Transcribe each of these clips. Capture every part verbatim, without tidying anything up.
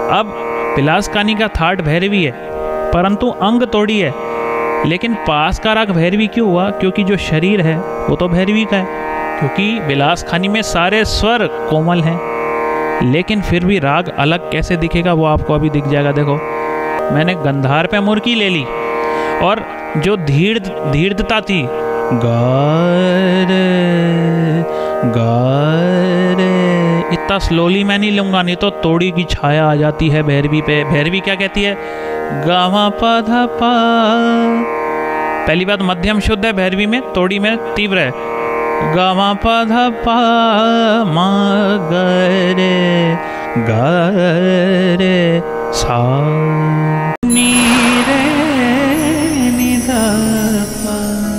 अब बिलासकानी का थाट भैरवी है परंतु अंग तोड़ी है, लेकिन पास का राग भैरवी क्यों हुआ? क्योंकि जो शरीर है वो तो भैरवी का है, क्योंकि बिलासखानी में सारे स्वर कोमल हैं, लेकिन फिर भी राग अलग कैसे दिखेगा वो आपको अभी दिख जाएगा। देखो मैंने गंधार पे मुर्की ले ली और जो धीर धीरता थी गार गार इतना स्लोली मैं नहीं लूँगा, नहीं तो तोड़ी की छाया आ जाती है भैरवी पे। भैरवी क्या कहती है? गामा पा धा पा। पहली बात मध्यम शुद्ध है भैरवी में, तोड़ी में तीव्र है। गामा पा धा पा मा गे गे सा नी रे नि धा पा।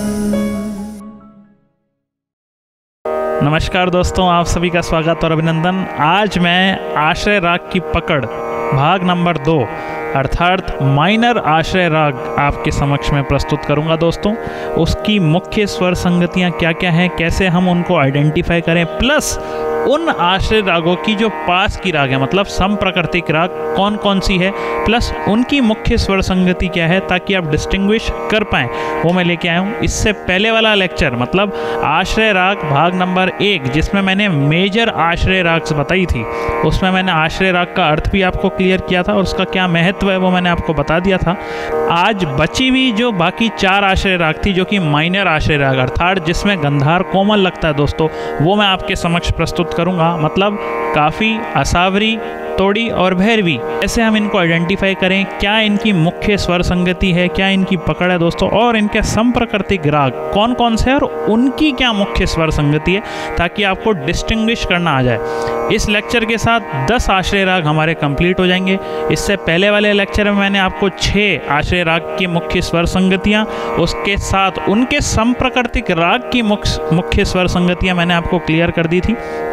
नमस्कार दोस्तों, आप सभी का स्वागत और अभिनंदन। आज मैं आश्रय राग की पकड़ भाग नंबर दो अर्थात माइनर आश्रय राग आपके समक्ष में प्रस्तुत करूंगा दोस्तों। उसकी मुख्य स्वर संगतियां क्या क्या हैं, कैसे हम उनको आइडेंटिफाई करें, प्लस उन आश्रय रागों की जो पास की राग है मतलब सम प्राकृतिक राग कौन कौन सी है, प्लस उनकी मुख्य स्वर संगति क्या है, ताकि आप डिस्टिंग्विश कर पाएँ, वो मैं लेके आया हूँ। इससे पहले वाला लेक्चर मतलब आश्रय राग भाग नंबर एक, जिसमें मैंने मेजर आश्रय राग बताई थी, उसमें मैंने आश्रय राग का अर्थ भी आपको क्लियर किया था और उसका क्या महत्व है वो मैंने आपको बता दिया था। आज बची हुई जो बाकी चार आश्रय राग थी, जो कि माइनर आश्रय राग अर्थात जिसमें गंधार कोमल लगता है दोस्तों, वो मैं आपके समक्ष प्रस्तुत करूंगा। मतलब काफ़ी, असावरी, तोड़ी और भैरवी, ऐसे हम इनको आइडेंटिफाई करें, क्या इनकी मुख्य स्वर संगति है, क्या इनकी पकड़ है दोस्तों, और इनके संप्राकृतिक राग कौन कौन से हैं और उनकी क्या मुख्य स्वर संगति है, ताकि आपको डिस्टिंग्विश करना आ जाए। इस लेक्चर के साथ दस आश्रय राग हमारे कंप्लीट हो जाएंगे। इससे पहले वाले लेक्चर में मैंने आपको छः आश्रय राग की मुख्य स्वर संगतियाँ, उसके साथ उनके संप्राकृतिक राग की मुख्य मुख्य स्वर संगतियाँ मैंने आपको क्लियर कर दी थी।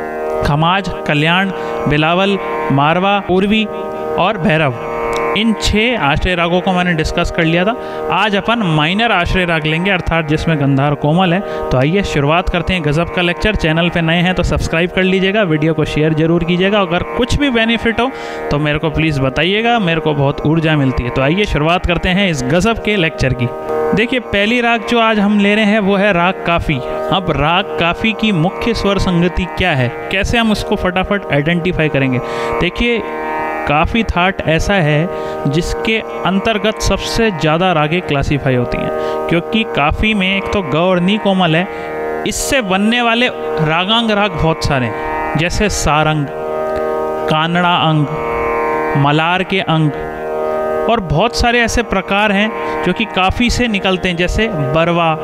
खमाज, कल्याण, बिलावल, मारवा, पूर्वी और भैरव, इन छह आश्रय रागों को मैंने डिस्कस कर लिया था। आज अपन माइनर आश्रय राग लेंगे अर्थात जिसमें गंधार कोमल है। तो आइए शुरुआत करते हैं गजब का लेक्चर। चैनल पे नए हैं तो सब्सक्राइब कर लीजिएगा, वीडियो को शेयर जरूर कीजिएगा। अगर कुछ भी बेनिफिट हो तो मेरे को प्लीज़ बताइएगा, मेरे को बहुत ऊर्जा मिलती है। तो आइए शुरुआत करते हैं इस गजब के लेक्चर की। देखिए पहली राग जो आज हम ले रहे हैं वो है राग काफ़ी। अब राग काफ़ी की मुख्य स्वर संगति क्या है, कैसे हम उसको फटाफट आइडेंटिफाई करेंगे। देखिए काफ़ी थाट ऐसा है जिसके अंतर्गत सबसे ज़्यादा रागें क्लासीफाई होती हैं, क्योंकि काफ़ी में एक तो ग और नी कोमल है, इससे बनने वाले रागांग राग बहुत सारे हैं, जैसे सारंग, कानड़ा अंग, मलार के अंग, और बहुत सारे ऐसे प्रकार हैं जो कि काफ़ी से निकलते हैं, जैसे बरवा,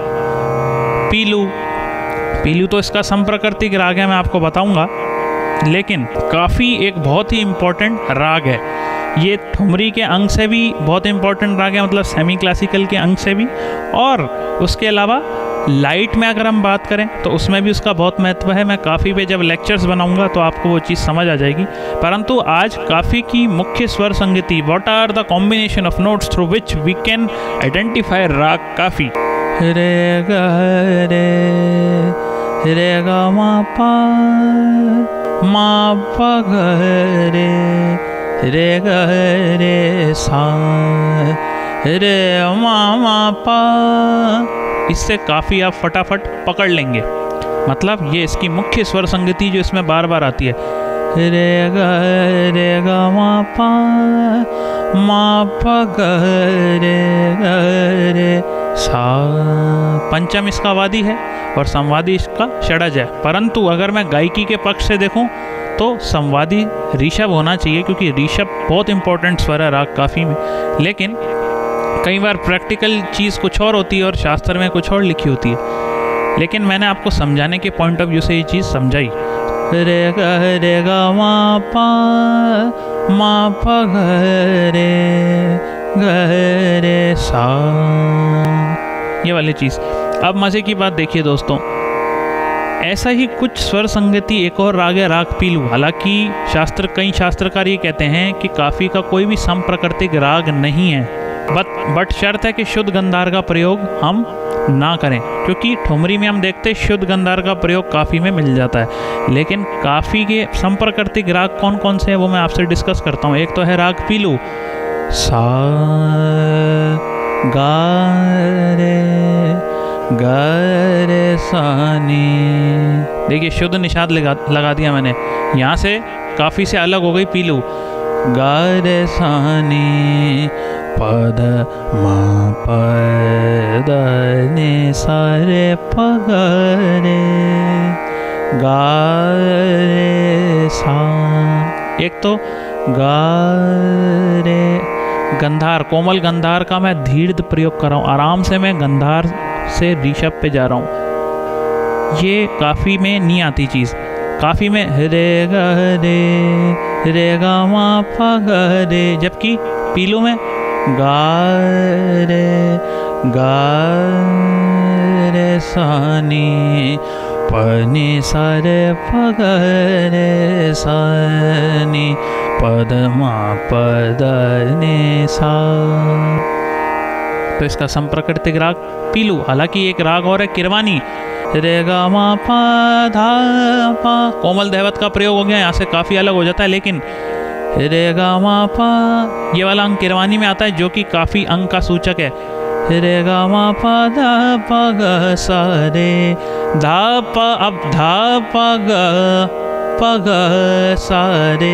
पीलू। पीलू तो इसका संप्राकृतिक राग है, मैं आपको बताऊंगा, लेकिन काफ़ी एक बहुत ही इम्पोर्टेंट राग है। ये ठुमरी के अंग से भी बहुत इम्पोर्टेंट राग है, मतलब सेमी क्लासिकल के अंग से भी, और उसके अलावा लाइट में अगर हम बात करें तो उसमें भी उसका बहुत महत्व है। मैं काफ़ी पे जब लेक्चर्स बनाऊंगा तो आपको वो चीज़ समझ आ जाएगी। परंतु आज काफ़ी की मुख्य स्वर संगति, what are the combination of notes through which we can identify raga Kafi. रे ग रे रे ग मा पा मा पा ग रे रे ग रे सा रे मा मा पा। इससे काफ़ी आप फटाफट पकड़ लेंगे। मतलब ये इसकी मुख्य स्वर संगति जो इसमें बार बार आती है, रे ग रे ग मा पा मा पा ग रे ग रे सा। पंचम इसका वादी है और संवादी इसका षडज है। परंतु अगर मैं गायकी के पक्ष से देखूं तो संवादी ऋषभ होना चाहिए, क्योंकि ऋषभ बहुत इंपॉर्टेंट स्वर है राग काफ़ी में। लेकिन कई बार प्रैक्टिकल चीज़ कुछ और होती है और शास्त्र में कुछ और लिखी होती है, लेकिन मैंने आपको समझाने के पॉइंट ऑफ व्यू से ये चीज़ समझाई। रे ग रे ग मा पा मा पा ग रे ग रे सा, ये वाली चीज़। अब मज़े की बात देखिए दोस्तों, ऐसा ही कुछ स्वर संगति एक और राग है, राग पीलू। हालांकि शास्त्र कई शास्त्रकार ये कहते हैं कि काफ़ी का कोई भी संप्राकृतिक राग नहीं है, बट बट शर्त है कि शुद्ध गंधार का प्रयोग हम ना करें, क्योंकि ठुमरी में हम देखते हैं शुद्ध गंधार का प्रयोग काफ़ी में मिल जाता है। लेकिन काफ़ी के संप्रकृतिक राग कौन कौन से हैं वो मैं आपसे डिस्कस करता हूँ। एक तो है राग पीलू, सा गा रे गा रे सा नी। देखिए शुद्ध निषाद लगा लगा दिया मैंने, यहाँ से काफ़ी से अलग हो गई पीलू। गा रे सा नी पद मा पद ने सा रे प ग रे गा रे सा। एक तो गा रे गंधार, कोमल गंधार का मैं धीर्घ प्रयोग कर रहा हूँ, आराम से मैं गंधार से ऋषभ पे जा रहा हूँ। ये काफ़ी में नहीं आती चीज़, काफ़ी में रे ग रे रे गा मा पा ग रे, जबकि पीलू में गा रे गा रे सा नी पनी सा रे प ग रे सा नी पद मा पद ने सा। तो इसका संप्रकृतिक राग पीलू। हालांकि एक राग और है किरवानी, रे गा मा पा धा पा, कोमल दैवत का प्रयोग हो गया, यहाँ से काफ़ी अलग हो जाता है। लेकिन रे गा मा पा ये वाला अंग किरवानी में आता है, जो कि काफ़ी अंग का सूचक है। रे गा मा पा धा पा ग सा रे धा पा, अब धा पा ग प ग सा रे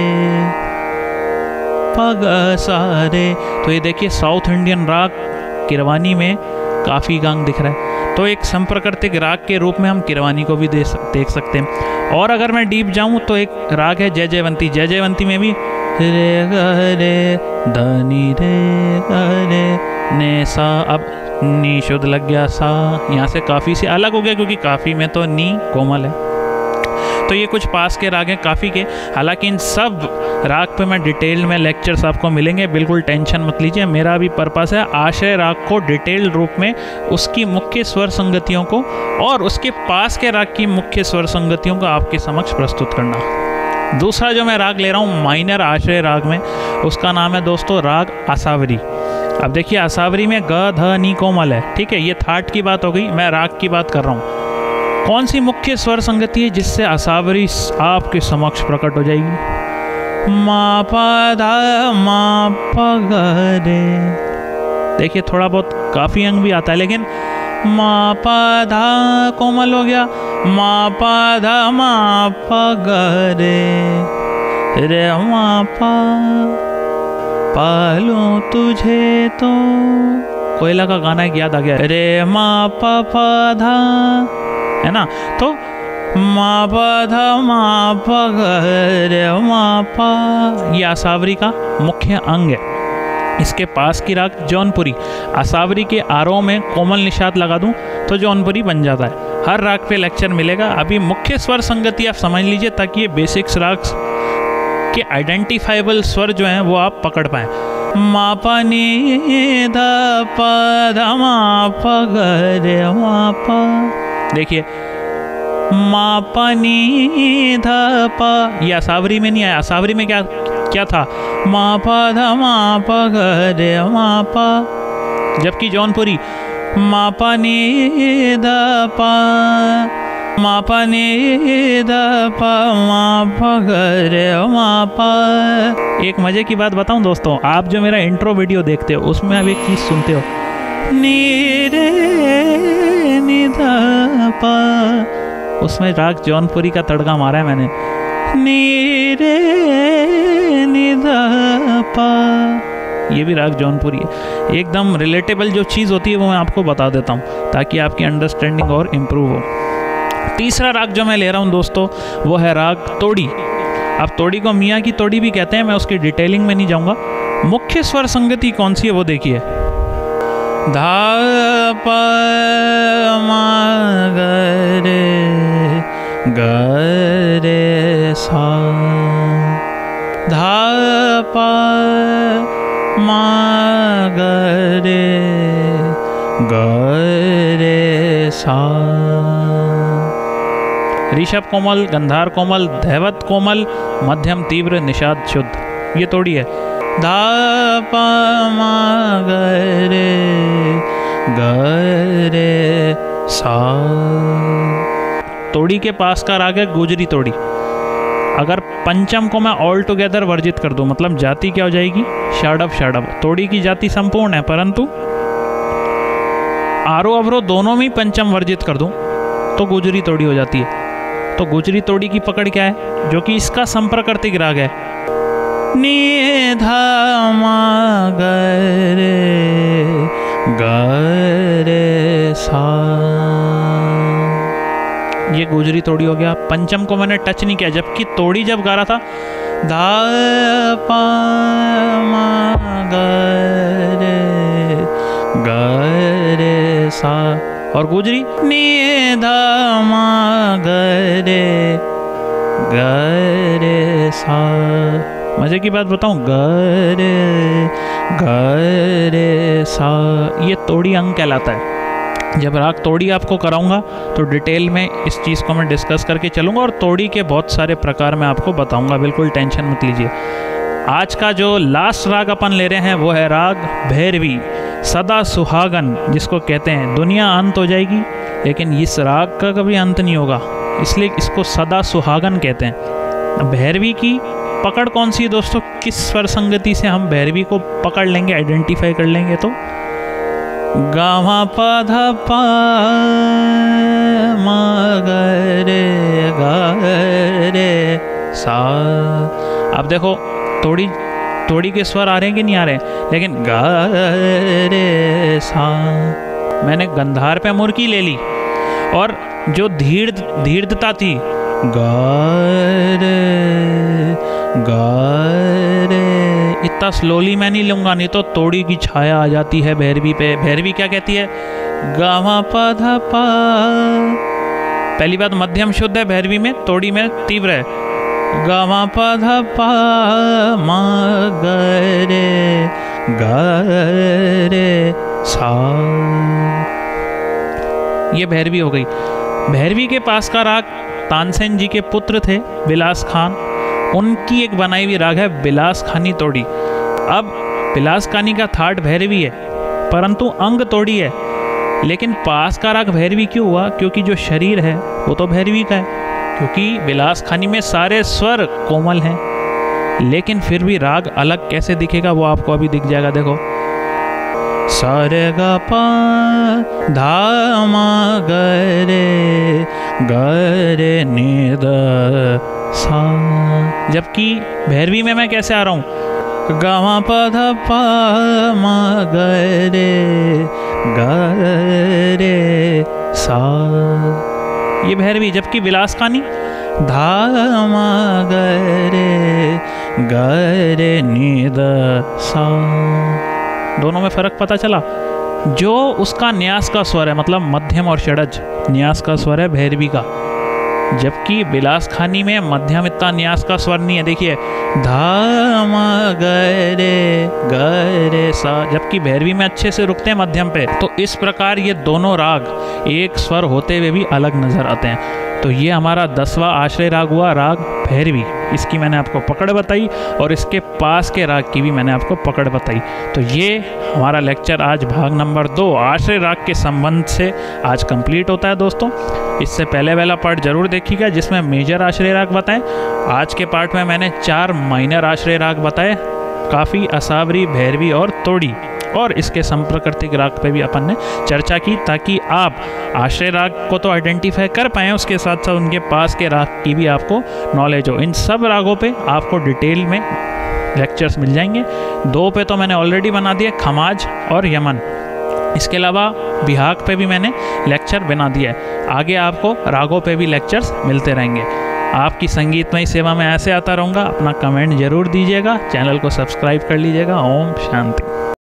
प ग सा रे। तो ये देखिए साउथ इंडियन राग किरवानी में काफ़ी गांग दिख रहा है। तो एक संप्रकृतिक राग के रूप में हम किरवानी को भी देख देख सकते हैं। और अगर मैं डीप जाऊं तो एक राग है जय जयवंती। जय जयवंती में भी रे ग रे धनी रे ग रे ने सा, अब नी शुद्ध लग गया सा, यहाँ से काफ़ी से अलग हो गया, क्योंकि काफ़ी में तो नी कोमल है। तो ये कुछ पास के राग हैं काफ़ी के। हालांकि इन सब राग पे मैं डिटेल में लेक्चर्स आपको मिलेंगे, बिल्कुल टेंशन मत लीजिए। मेरा अभी पर्पस है आशय राग को डिटेल रूप में उसकी मुख्य स्वर संगतियों को और उसके पास के राग की मुख्य स्वर संगतियों को आपके समक्ष प्रस्तुत करना। दूसरा जो मैं राग ले रहा हूँ माइनर आशय राग में, उसका नाम है दोस्तों राग आसावरी। अब देखिए आसावरी में ग ध नी कोमल है, ठीक है, ये थाट की बात हो गई, मैं राग की बात कर रहा हूँ। कौन सी मुख्य स्वर संगति है जिससे आसावरी आपके समक्ष प्रकट हो जाएगी? मा पा धा मा पा ग रे। देखिए थोड़ा बहुत काफ़ी अंग भी आता है, लेकिन मा पा धा कोमल हो गया, मा पा धा मा पा ग रे रे मा पा पालूं तुझे तो, कोयला का गाना एक याद आ गया, रे मा पा पा धा, है ना। तो मा पा धा मा पा ग रे मा पा, ये आसावरी का मुख्य अंग है। इसके पास की राग जौनपुरी। आसावरी के आरोह में कोमल निषाद लगा दूं तो जौनपुरी बन जाता है। हर राग पे लेक्चर मिलेगा। अभी मुख्य स्वर संगति आप समझ लीजिए, ताकि ये बेसिक्स राग के आइडेंटिफाइबल स्वर जो हैं वो आप पकड़ पाएँ। मा पा नी धा पा धा मा पा ग रे मा पा। देखिए मा पा नी धा पा, ये आसावरी में नहीं आया। आसावरी में क्या क्या था? मा पा धा मा पा ग रे मा पा, जबकि जौनपुरी मा पा नी धा पा मा पा नी धा पा मा पा ग रे मा पा। एक मजे की बात बताऊं दोस्तों, आप जो मेरा इंट्रो वीडियो देखते हो उसमें आप एक चीज़ सुनते हो, नी रे नी धा पा, उसमें राग जौनपुरी का तड़का मारा है मैंने, नी रे नी धा पा। ये भी राग जौनपुरी है। एकदम रिलेटेबल जो चीज़ होती है वो मैं आपको बता देता हूँ ताकि आपकी अंडरस्टैंडिंग और इम्प्रूव हो। तीसरा राग जो मैं ले रहा हूँ दोस्तों वो है राग तोड़ी। अब तोड़ी को मियाँ की तोड़ी भी कहते हैं, मैं उसकी डिटेलिंग में नहीं जाऊँगा। मुख्य स्वर संगति कौन सी है वो देखिए, धा पा मा ग रे ग रे सा, धा पा मा ग रे ग रे सा। ऋषभ कोमल, गंधार कोमल, धैवत कोमल, मध्यम तीव्र, निषाद शुद्ध, ये तोड़ी है। धा पा मा ग रे ग रे सा। तोड़ी के पास का राग है गुजरी तोड़ी। अगर पंचम को मैं ऑल टुगेदर वर्जित कर दूं, मतलब जाति क्या हो जाएगी, षाडव षाडव। तोड़ी की जाति संपूर्ण है, परंतु आरोह अवरोह दोनों में पंचम वर्जित कर दूं तो गुजरी तोड़ी हो जाती है। तो गुजरी तोड़ी की पकड़ क्या है, जो कि इसका संप्रकृतिक राग है, नी धा मा ग रे ग रे सा। ये गुजरी तोड़ी हो गया। पंचम को मैंने टच नहीं किया, जबकि तोड़ी जब गा रहा था धा पा मा ग रे ग रे सा, और गुजरी नी धा मा ग रे ग रे सा। मजे की बात बताऊं, ग रे ग रे सा ये तोड़ी अंग कहलाता है। जब राग तोड़ी आपको कराऊंगा तो डिटेल में इस चीज़ को मैं डिस्कस करके चलूंगा और तोड़ी के बहुत सारे प्रकार मैं आपको बताऊंगा, बिल्कुल टेंशन मत लीजिए। आज का जो लास्ट राग अपन ले रहे हैं वो है राग भैरवी, सदा सुहागन जिसको कहते हैं। दुनिया अंत हो जाएगी लेकिन इस राग का कभी अंत नहीं होगा, इसलिए इसको सदा सुहागन कहते हैं। भैरवी की पकड़ कौन सी है दोस्तों, किस स्वर संगति से हम भैरवी को पकड़ लेंगे, आइडेंटिफाई कर लेंगे, तो गामा पध पा मा ग रे ग रे सा। अब देखो तोड़ी तोड़ी के स्वर आ रहे हैं कि नहीं आ रहे हैं, लेकिन ग रे सा मैंने गंधार पे मुर्की ले ली, और जो धीर धीरता थी ग रे ग रे, इतना स्लोली मैं नहीं लूँगा, नहीं तो तोड़ी की छाया आ जाती है भैरवी पे। भैरवी क्या कहती है, गामा पध पा। पहली बात मध्यम शुद्ध है भैरवी में, तोड़ी में तीव्र है, गामा पध पा मा ग रे ग रे सा। ये भैरवी हो गई। भैरवी के पास का राग तानसेन जी के पुत्र थे बिलास खान, उनकी एक बनाई हुई राग है बिलास खानी तोड़ी। अब बिलास खानी का थाट भैरवी है परंतु अंग तोड़ी है, लेकिन पास का राग भैरवी क्यों हुआ, क्योंकि जो शरीर है वो तो भैरवी का है, क्योंकि बिलास खानी में सारे स्वर कोमल हैं, लेकिन फिर भी राग अलग कैसे दिखेगा वो आपको अभी दिख जाएगा। देखो सा रे ग पा धा मा ग रे ग रे नि द सा। जबकि भैरवी में मैं कैसे आ रहा हूँ, गामा पध पा मा ग रे ग रे सा, ये भैरवी। जबकि बिलास खानी धा मा ग रे ग रे नि द सा। दोनों में फर्क पता चला। जो उसका न्यास का स्वर है, मतलब मध्यम और षडज न्यास का स्वर है भैरवी का, जबकि बिलास खानी में मध्यम इतना न्यास का स्वर नहीं है। देखिए धा मा ग रे ग रे सा, जबकि भैरवी में अच्छे से रुकते हैं मध्यम पे। तो इस प्रकार ये दोनों राग एक स्वर होते हुए भी अलग नजर आते हैं। तो ये हमारा दसवां आश्रय राग हुआ, राग भैरवी। इसकी मैंने आपको पकड़ बताई और इसके पास के राग की भी मैंने आपको पकड़ बताई। तो ये हमारा लेक्चर आज भाग नंबर दो आश्रय राग के संबंध से आज कंप्लीट होता है दोस्तों। इससे पहले वाला पार्ट जरूर देखिएगा जिसमें मेजर आश्रय राग बताएं। आज के पार्ट में मैंने चार माइनर आश्रय राग बताए, काफ़ी, असावरी, भैरवी और तोड़ी, और इसके संप्रकृतिक राग पे भी अपन ने चर्चा की, ताकि आप आश्रय राग को तो आइडेंटिफाई कर पाएँ, उसके साथ साथ उनके पास के राग की भी आपको नॉलेज हो। इन सब रागों पे आपको डिटेल में लेक्चर्स मिल जाएंगे। दो पे तो मैंने ऑलरेडी बना दिए, खमाज और यमन। इसके अलावा बिहाग पे भी मैंने लेक्चर बना दिया है। आगे आपको रागों पे भी लेक्चर्स मिलते रहेंगे। आपकी संगीतमय सेवा में ऐसे आता रहूँगा। अपना कमेंट जरूर दीजिएगा, चैनल को सब्सक्राइब कर लीजिएगा। ओम शांति।